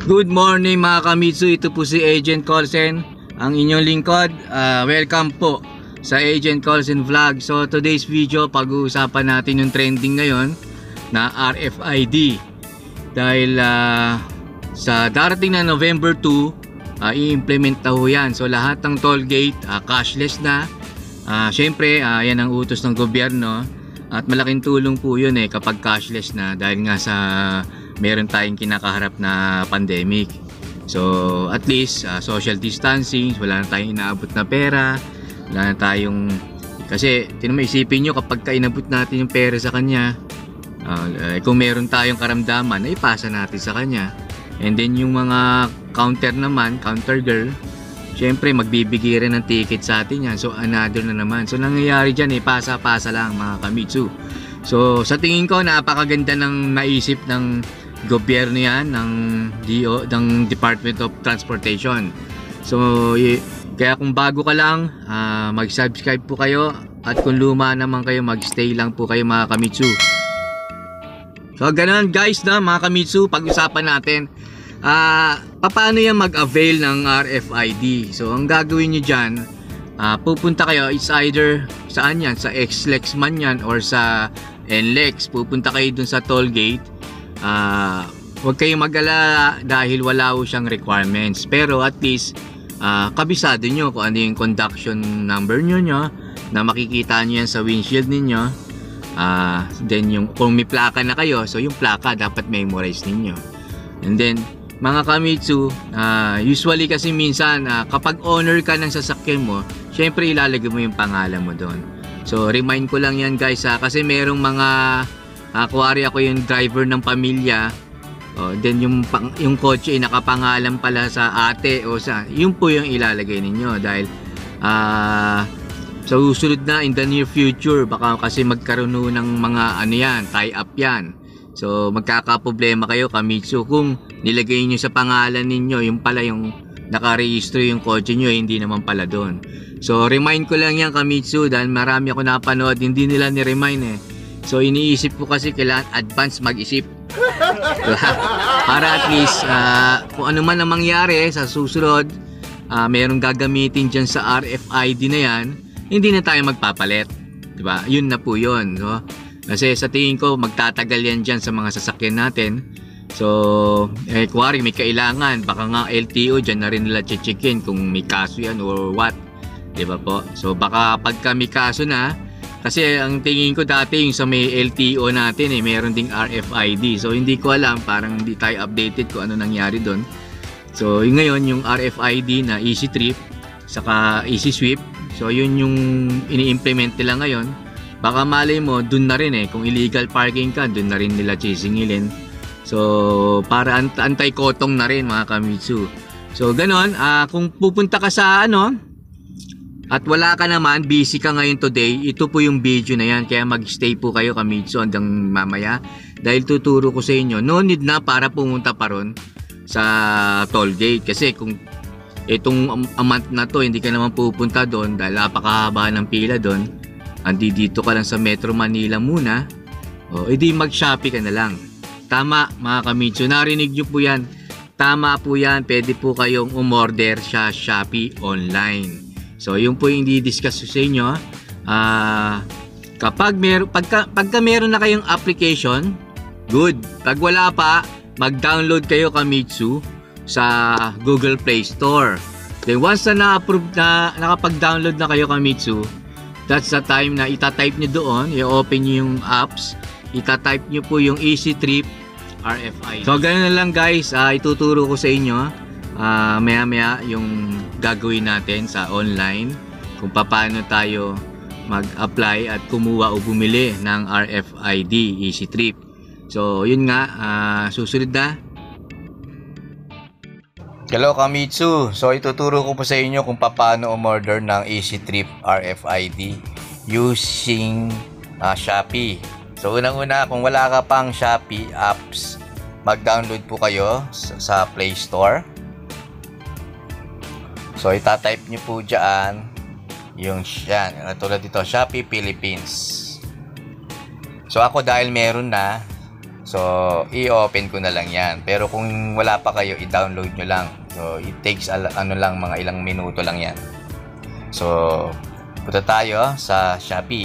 Good morning mga kamitsu, ito po si Agent Colsen, ang inyong lingkod. Welcome po sa Agent Colsen Vlog. So today's video, pag-uusapan natin yung trending ngayon na RFID. Dahil sa darating na November 2, i-implement na ho yan. So lahat ng toll gate, cashless na. Siyempre, yan ang utos ng gobyerno. At malaking tulong po yun kapag cashless na, dahil nga sa meron tayong kinakaharap na pandemic. So at least social distancing, wala na tayong inaabot na pera, wala na tayong, kasi isipin nyo, kapag inabot natin yung pera sa kanya, kung meron tayong karamdaman, ay ipasa natin sa kanya. And then yung mga counter naman, counter girl, syempre magbibigay rin ng ticket sa atin yan. So another na naman. So nangyayari dyan, pasa-pasa lang mga kamitsu. So sa tingin ko, napakaganda ng naisip ng gobyerno yan, ng Department of Transportation. So kaya kung bago ka lang, mag-subscribe po kayo, at kung luma naman kayo, mag-stay lang po kayo mga kamitsu. So ganoon guys na mga kamitsu, pag-usapan natin paano yan mag-avail ng RFID. So ang gagawin nyo dyan, pupunta kayo, it's either saan yan, sa XLEX man yan or sa NLEX. Pupunta kayo dun sa toll gate. Huwag kayong mag-alala dahil wala ho siyang requirements, pero at least kabisado nyo kung ano yung conduction number nyo na makikita nyo yan sa windshield ninyo. Then kung may plaka na kayo, so yung plaka dapat memorize ninyo. And then mga kamitsu, usually kasi minsan kapag owner ka ng sasakyan mo, syempre ilalagay mo yung pangalan mo doon. So remind ko lang yan guys, kasi merong mga kuwari ako yung driver ng pamilya, then yung kotse ay nakapangalan pala sa ate o sa, yun po yung ilalagay ninyo. Dahil sa susunod na in the near future, baka kasi magkaroon ng mga tie up yan. So magkakaproblema kayo kamitsu kung nilagay nyo sa pangalan ninyo yung pala yung nakarehistro yung kotse nyo, hindi naman pala doon. So remind ko lang yan kamitsu, dahil marami ako napanood hindi nila ni-remind So iniisip ko kasi kailangan advance mag-isip para at least kung ano man ang mangyari sa susunod, merong gagamitin dyan sa RFID na yan, hindi na tayo magpapalit, diba? Yun na po yun, no? Kasi sa tingin ko magtatagal yan dyan sa mga sasakyan natin. So kuwari may kailangan, baka nga LTO dyan na rin nila checkin kung may kaso yan or what, diba po? So baka pagka may kaso na, kasi ang tingin ko dati yung sa may LTO natin meron ding RFID. So hindi ko alam, parang hindi tayo updated kung ano nangyari doon. So yung ngayon yung RFID na Easy Trip saka Easy Sweep, so yun yung ini-implement nila ngayon. Baka malay mo dun na rin kung illegal parking ka, dun na rin nila sisingilin. So para anti-kotong na rin mga kamitsu. So ganon, kung pupunta ka sa at wala ka naman, busy ka ngayon today, ito po yung video na yan. Kaya mag-stay po kayo kamitsu hanggang mamaya, dahil tuturo ko sa inyo, no need na para pumunta pa ron sa toll gate. Kasi kung itong month na to hindi ka naman pupunta doon dahil napakahaba ng pila doon, dito ka lang sa Metro Manila muna, edi mag-Shopee ka na lang. Tama mga kamitsu, narinig nyo po yan, tama po yan. Pwede po kayong umorder sa Shopee online. So yun po yung di-discuss sa inyo. Pagka meron na kayong application, good. Pag wala pa, mag-download kayo kamitsu sa Google Play Store. Then once na na-approve na, nakapag-download na kayo kamitsu, that's the time na itatype nyo doon, i-open nyo yung apps, itatype nyo po yung Easy Trip RFID. So ganun na lang guys, ituturo ko sa inyo maya yung gagawin natin sa online, kung paano tayo mag-apply at kumuha o bumili ng RFID Easy Trip. So yun nga, susunod na. Hello kamitsu, so ituturo ko po sa inyo kung paano umorder ng Easy Trip RFID using Shopee. So unang-una, kung wala ka pang Shopee apps, mag-download po kayo sa Play Store. So itatype nyo po dyan yung tulad dito, Shopee Philippines. So ako dahil meron na, So, i-open ko na lang yan. Pero kung wala pa kayo, i-download nyo lang. So, it takes ano lang, mga ilang minuto lang yan. So, punta tayo sa Shopee.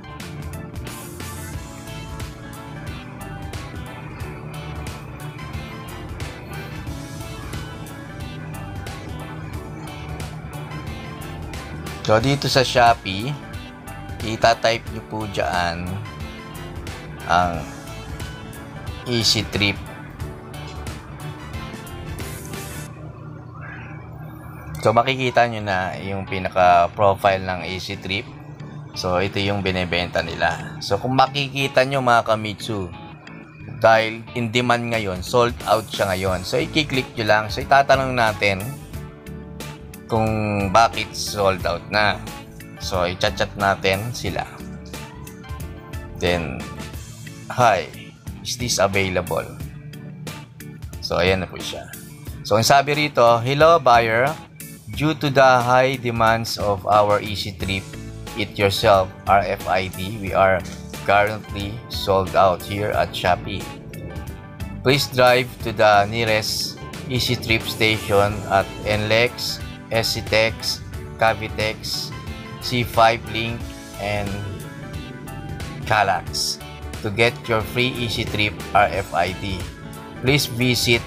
So, dito sa Shopee, ita-type nyo po dyan ang Easy Trip. So, makikita nyo na yung pinaka-profile ng Easy Trip. So, ito yung binebenta nila. So, kung makikita nyo mga Kamitsu, dahil in demand ngayon, sold out siya ngayon. So, i-click nyo lang. So, itatanong natin kung bakit sold out na. So, i-chat natin sila. Then, hi, is this available? So, ayan na po siya. So, ang sabi rito, hello buyer, due to the high demands of our Easy Trip It Yourself RFID, we are currently sold out here at Shopee. Please drive to the nearest Easy Trip station at NLEX, SCTEX, Cavitex, C5 Link, and Calax to get your free Easy Trip RFID. Please visit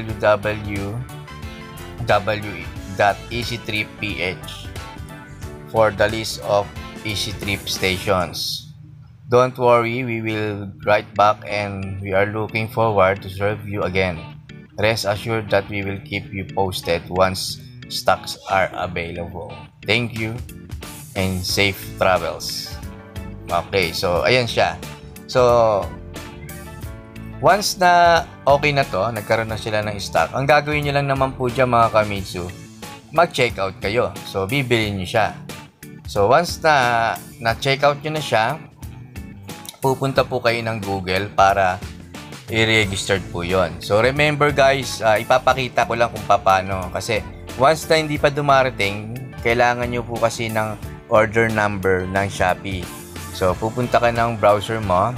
www.easytripph for the list of Easy Trip stations. Don't worry, we will write back and we are looking forward to serve you again. Rest assured that we will keep you posted once stocks are available. Thank you and safe travels. Okay, so ayan siya. So, once na okay na to, nagkaroon na sila ng stock, ang gagawin nyo lang naman po dyan mga Kamitsu, mag-checkout kayo. So, bibili nyo siya. So, once na na-checkout nyo na siya, pupunta po kayo ng Google para i-register po yon. So, remember guys, ipapakita ko lang kung paano. Kasi, once na hindi pa dumarating, kailangan nyo po kasi ng order number ng Shopee. So, pupunta ka ng browser mo.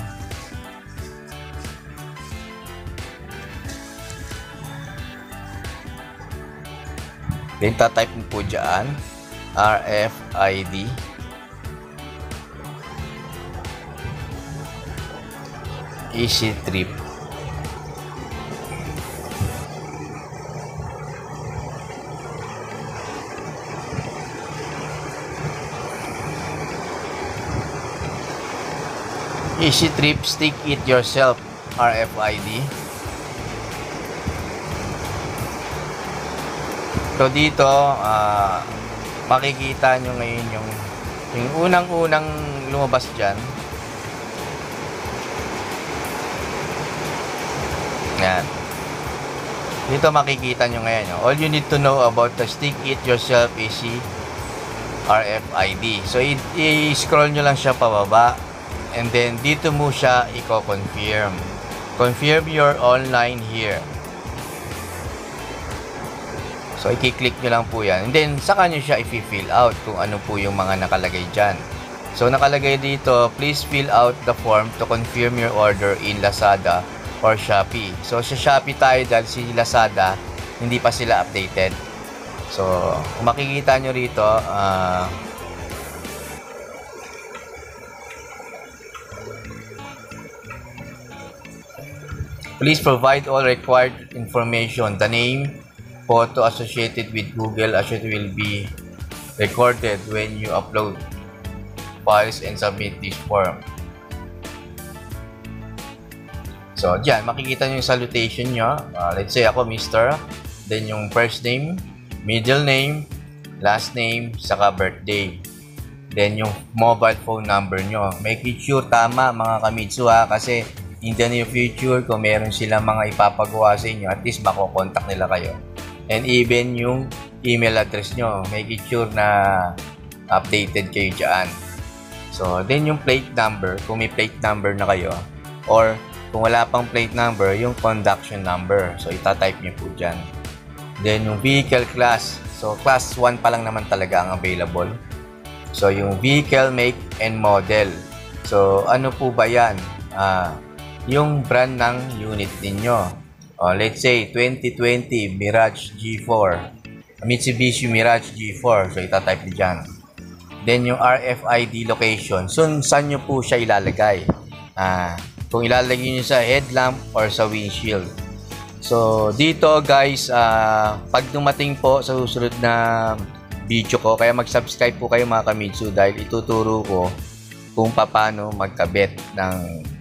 Then, tatype mo po dyan, RFID. Easy Trip. Easy Trip Stick It Yourself RFID. So dito makikita nyo ngayon yung unang-unang lumabas dyan. Yan. Dito makikita nyo ngayon. All you need to know about the Stick It Yourself Easy RFID. So i-scroll nyo lang siya pababa. And then, dito mo siya i-confirm. Confirm your online here. So, i-click nyo lang po yan. And then, saka nyo siya i-fill out kung ano po yung mga nakalagay dyan. So, nakalagay dito, please fill out the form to confirm your order in Lazada or Shopee. So, sa Shopee tayo dahil si Lazada, hindi pa sila updated. So, kung makikita nyo rito, please provide all required information. The name, photo associated with Google as it will be recorded when you upload files and submit this form. So, dyan, makikita nyo yung salutation nyo. Let's say ako, Mr. Then yung first name, middle name, last name, saka birthday. Then yung mobile phone number nyo. Make it sure tama mga Kamitsu ha, kasi in the near future, kung meron silang mga ipapagawa sa inyo, at least makokontak nila kayo. And even yung email address nyo, make it sure na updated kayo dyan. So, then yung plate number, kung may plate number na kayo, or kung wala pang plate number, yung conduction number. So, itatype nyo po dyan. Then, yung vehicle class. So, class 1 pa lang naman talaga ang available. So, yung vehicle make and model. So, ano po ba yan? yung brand ng unit ninyo. Let's say 2020 Mirage G4, Mitsubishi Mirage G4. So itatype niyo dyan. Then yung RFID location, saan nyo po siya ilalagay? Kung ilalagay nyo sa headlamp or sa windshield. So dito guys, pag dumating po sa susunod na video ko, kaya mag-subscribe po kayo mga Kamitsu, dahil ituturo ko kung paano magkabit ng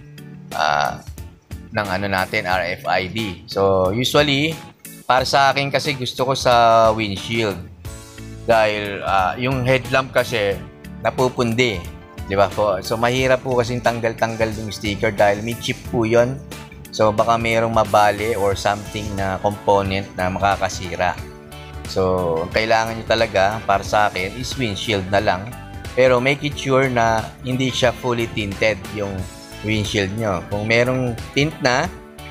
ano natin, RFID. So usually para sa akin kasi gusto ko sa windshield, dahil yung headlamp kasi napupundi, di ba po? So mahirap po kasi tanggal-tanggal yung sticker dahil may chip po yun. So baka mayroong mabali or something na component na makakasira. So kailangan nyo talaga, para sa akin, is windshield na lang. Pero make it sure na hindi siya fully tinted yung windshield nyo. Kung merong tint na,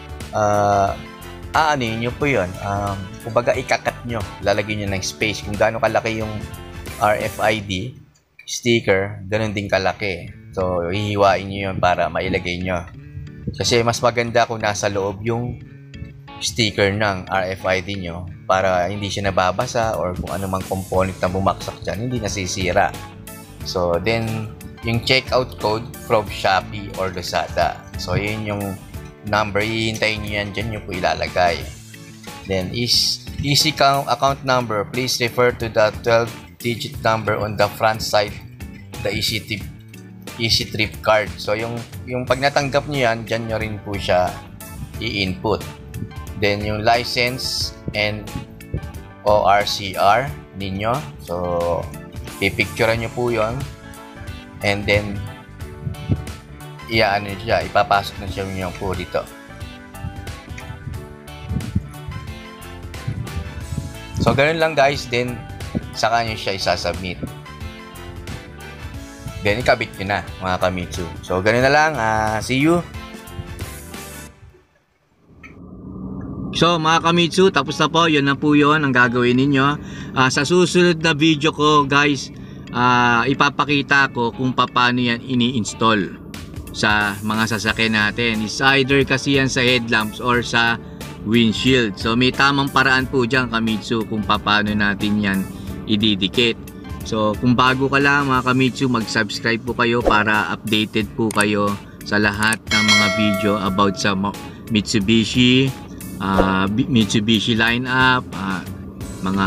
ano nyo po yun? Kumbaga ikakat nyo, lalagyan nyo ng space. Kung gaano kalaki yung RFID sticker, ganun din kalaki. So hihiwain nyo yun para mailagay nyo. Kasi mas maganda kung nasa loob yung sticker ng RFID nyo, para hindi siya nababasa or kung ano mang component na bumaksak dyan, hindi nasisira. So then yung checkout code from Shopee or Lazada. So yun yung number, hihintayin nyo yan, dyan nyo po ilalagay. Then easy account number, please refer to the 12-digit number on the front side, the Easy Trip card. So yung pag natanggap nyo yan, dyan nyo rin po siya i-input. Then yung license and ORCR ninyo, so pipicturean nyo po yon, and then ipapasok na siya nyo po dito. So ganun lang guys, then saka nyo siya isasubmit. Then ikabit nyo na mga Kamitsu. So ganun na lang, see you. So mga Kamitsu, tapos na po. Yun na po yun ang gagawin ninyo. Sa susunod na video ko guys, ipapakita ko kung paano yan ini-install sa mga sasakyan natin. It's either kasi yan sa headlamps or sa windshield. So may tamang paraan po dyan Kamitsu kung paano natin yan ididikit. So kung bago ka lang mga Kamitsu, mag-subscribe po kayo para updated po kayo sa lahat ng mga video about sa Mitsubishi lineup, mga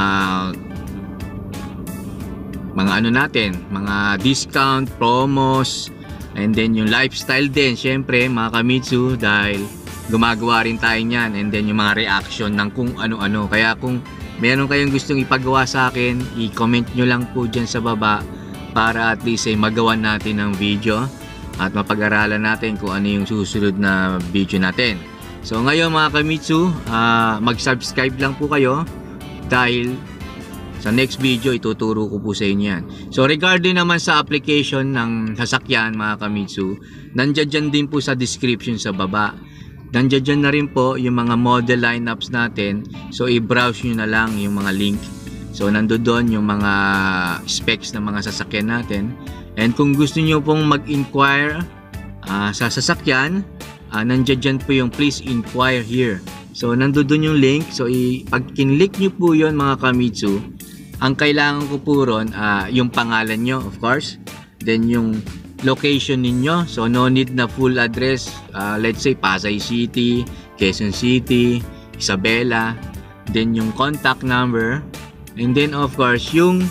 ano natin, mga discount, promos, and then yung lifestyle din, syempre mga Kamitsu, dahil gumagawa rin tayo niyan, and then yung mga reaction ng kung ano-ano. Kaya kung meron kayong gustong ipagawa sa akin, i-comment nyo lang po dyan sa baba para at least ay magawa natin ng video at mapag-aralan natin kung ano yung susunod na video natin. So ngayon mga Kamitsu, mag-subscribe lang po kayo dahil sa next video ituturo ko po sa inyo yan. So regarding naman sa application ng sasakyan mga Kamitsu, nandiyan din po sa description sa baba. Nandiyan na rin po yung mga model lineups natin. So i-browse nyo na lang yung mga link. So nandoon yung mga specs ng mga sasakyan natin. And kung gusto nyo pong mag-inquire sa sasakyan, nandiyan po yung please inquire here. So nandoon yung link. So pag kinlik nyo po yon mga Kamitsu, ang kailangan ko po ron yung pangalan nyo, of course, then yung location ninyo. So no need na full address, let's say Pasay City, Quezon City, Isabela, then yung contact number, and then of course yung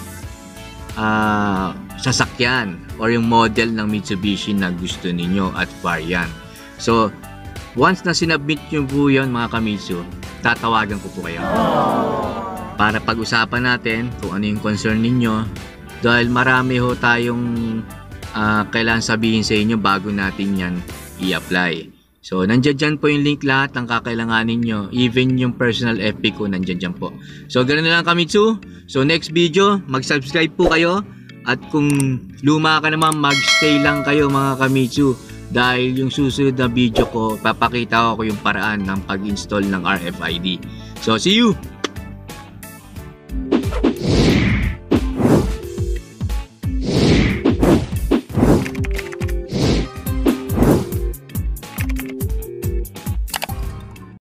sasakyan or yung model ng Mitsubishi na gusto ninyo at variant. So once na sinubmit nyo po yun mga Kamitsu, tatawagan ko po kayo para pag-usapan natin kung ano yung concern ninyo, dahil marami ho tayong kailangan sabihin sa inyo bago natin yan i-apply. So nandiyan po yung link, lahat ng kakailanganin nyo, even yung personal FB ko nandiyan po. So ganoon na lang Kamitsu. So next video, mag-subscribe po kayo, at kung luma ka naman, mag-stay lang kayo mga Kamitsu, dahil yung susunod na video ko, papakita ko yung paraan ng pag-install ng RFID. So see you!